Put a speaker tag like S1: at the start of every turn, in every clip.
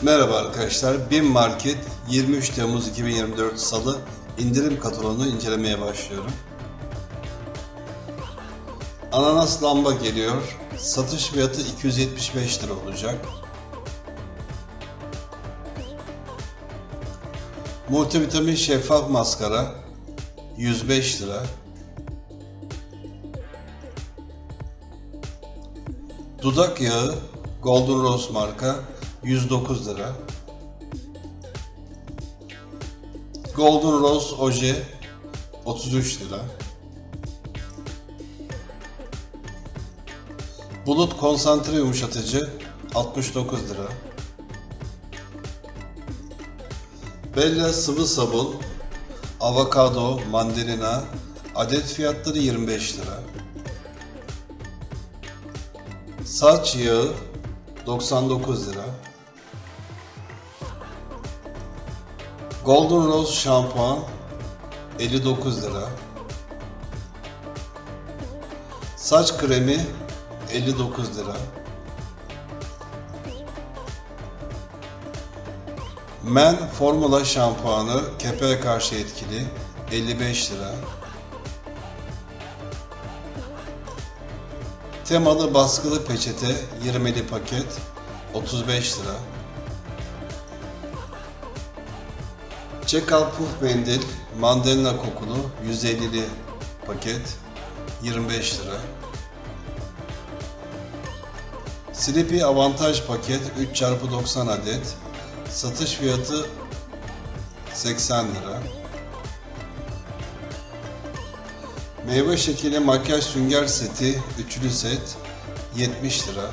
S1: Merhaba arkadaşlar, BİM Market 23 Temmuz 2024 Salı indirim kataloğunu incelemeye başlıyorum. Ananas lamba geliyor. Satış fiyatı 275 lira olacak. Multivitamin şeffaf maskara 105 lira. Dudak yağı Golden Rose marka 109 lira. Golden Rose oje 33 lira. Bulut konsantre yumuşatıcı 69 lira. Bella sıvı sabun, avokado, mandalina adet fiyatları 25 lira. Saç yağı 99 lira. Golden Rose şampuan 59 lira. Saç kremi 59 lira. Men formula şampuanı kepeğe karşı etkili 55 lira. Temalı baskılı peçete 20'li paket 35 lira. Çekal puf mendil mandalina kokulu 150'li paket 25 lira. Sleepy avantaj paket 3x90 adet satış fiyatı 80 lira. Meyve şekeri makyaj sünger seti üçlü set 70 lira.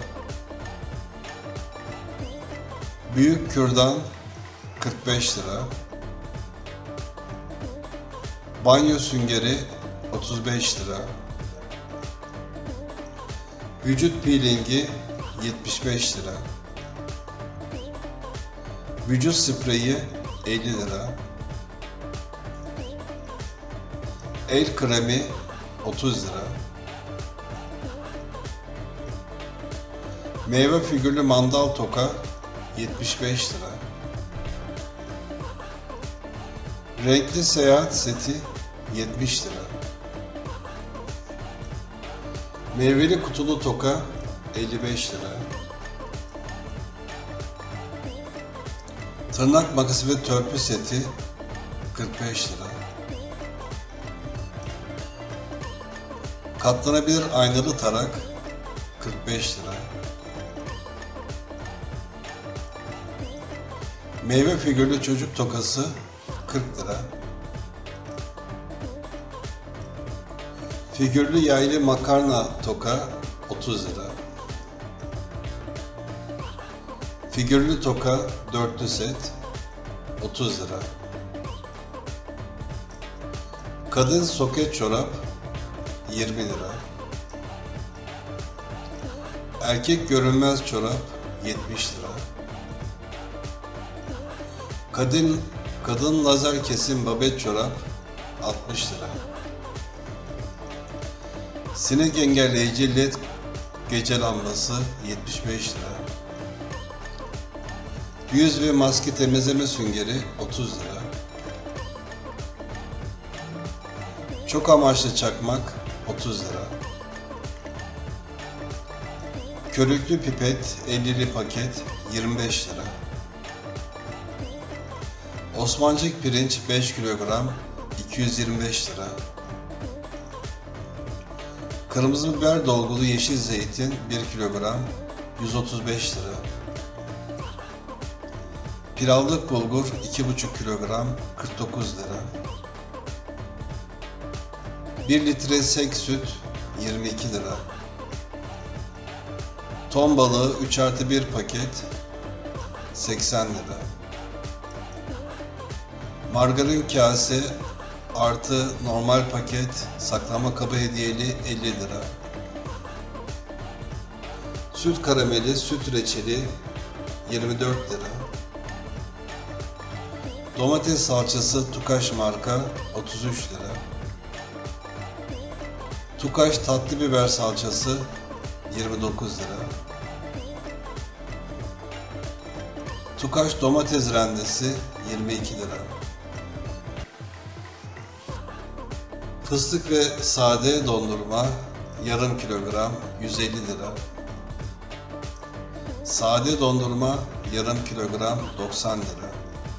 S1: Büyük kürdan 45 lira. Banyo süngeri 35 lira. Vücut peelingi 75 lira. Vücut spreyi 50 lira. El kremi 30 lira. Meyve figürlü mandal toka 75 lira. Renkli seyahat seti 70 lira. Meyveli kutulu toka 55 lira. Tırnak makası ve törpü seti 45 lira. Katlanabilir aynalı tarak 45 lira. Meyve figürlü çocuk tokası 40 lira. Figürlü yaylı makarna toka 30 lira. Figürlü toka dörtlü set 30 lira. Kadın soket çorap 20 lira. Erkek görünmez çorap 70 lira. Kadın lazer kesim babet çorap 60 lira. Sinek engelleyici led gece lambası 75 lira. Yüz ve maske temizleme süngeri 30 lira. Çok amaçlı çakmak 30 lira. Körüklü pipet 50'li paket 25 lira. Osmancık pirinç 5 kilogram 225 lira. Kırmızı biber dolgulu yeşil zeytin 1 kilogram 135 lira. Pilavlık bulgur 2,5 kilogram 49 lira. 1 litre sek süt 22 lira. Ton balığı 3+1 paket 80 lira. Margarin kase artı normal paket saklama kabı hediyeli 50 lira. Süt karameli, süt reçeli 24 lira. Domates salçası Tukaş marka 33 lira. Tukaş tatlı biber salçası 29 lira. Tukaş domates rendesi 22 lira. Fıstık ve sade dondurma yarım kilogram 150 lira. Sade dondurma yarım kilogram 90 lira.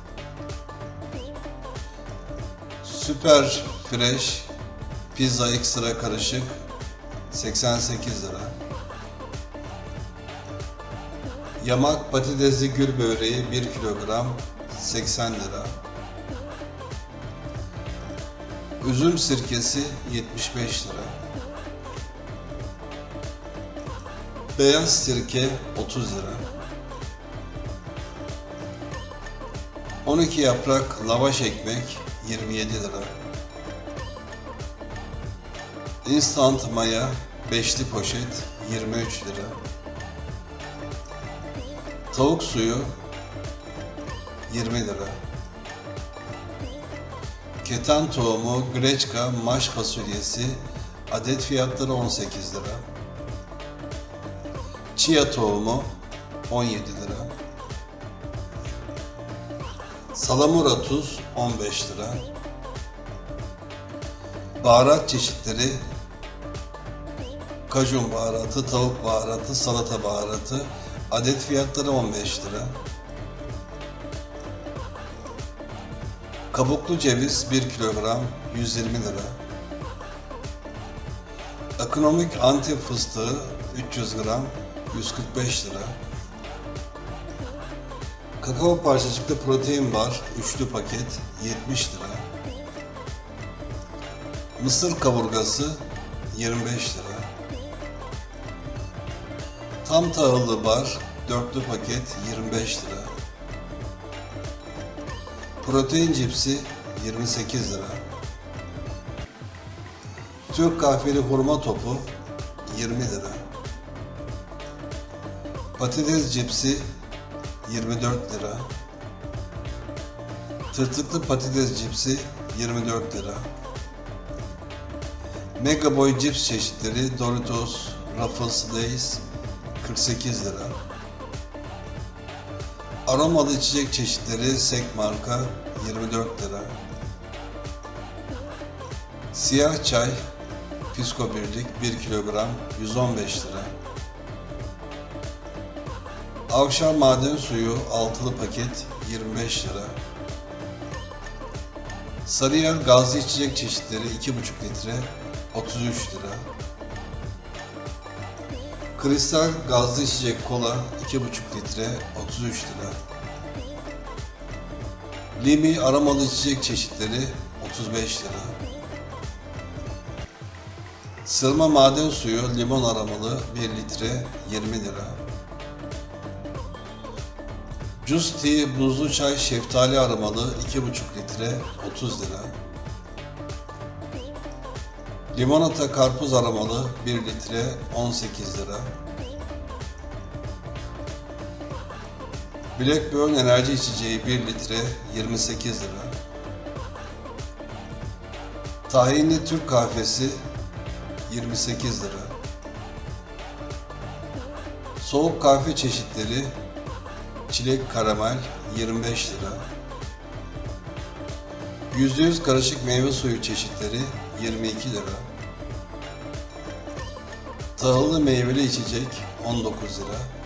S1: Süper fresh pizza ekstra karışık 88 lira. Yamak patatesli gül böreği 1 kilogram 80 lira. Üzüm sirkesi 75 lira. Beyaz sirke 30 lira. 12 yaprak lavaş ekmek 27 lira. Instant maya 5'li poşet 23 lira. Tavuk suyu 20 lira. Keten tohumu Greçka maş fasulyesi adet fiyatları 18 lira. Chia tohumu 17 lira. Salamura tuz 15 lira. Baharat çeşitleri kajun baharatı, tavuk baharatı, salata baharatı adet fiyatları 15 lira. Kabuklu ceviz 1 kilogram 120 lira. Ekonomik Antep fıstığı 300 gram 145 lira. Kakao parçacıklı protein bar üçlü paket 70 lira. Mısır kaburgası 25 lira. Tam tahıllı bar dörtlü paket 25 lira. Protein cipsi 28 lira. Türk kahveli hurma topu 20 lira. Patates cipsi 24 lira. Tırtıklı patates cipsi 24 lira. Mega boy cips çeşitleri Doritos, Ruffles, Lay's 48 lira. Aromalı içecek çeşitleri Sek marka 24 lira. Siyah çay Fisko birlik 1 kilogram 115 lira. Avşar maden suyu altılı paket 25 lira. Sarıyer gazlı içecek çeşitleri 2,5 litre 33 lira. Kristal gazlı içecek kola 2,5 litre 33 lira. Limi aromalı içecek çeşitleri 35 lira. Sırma maden suyu limon aromalı 1 litre 20 lira. Juice Tea buzlu çay şeftali aromalı 2,5 litre 30 lira. Limonata karpuz aromalı 1 litre 18 lira. Blackburn enerji içeceği 1 litre 28 lira. Tahinli Türk kahvesi 28 lira. Soğuk kahve çeşitleri çilek karamel 25 lira. %100 karışık meyve suyu çeşitleri 22 lira. Tahıllı meyveli içecek 19 lira.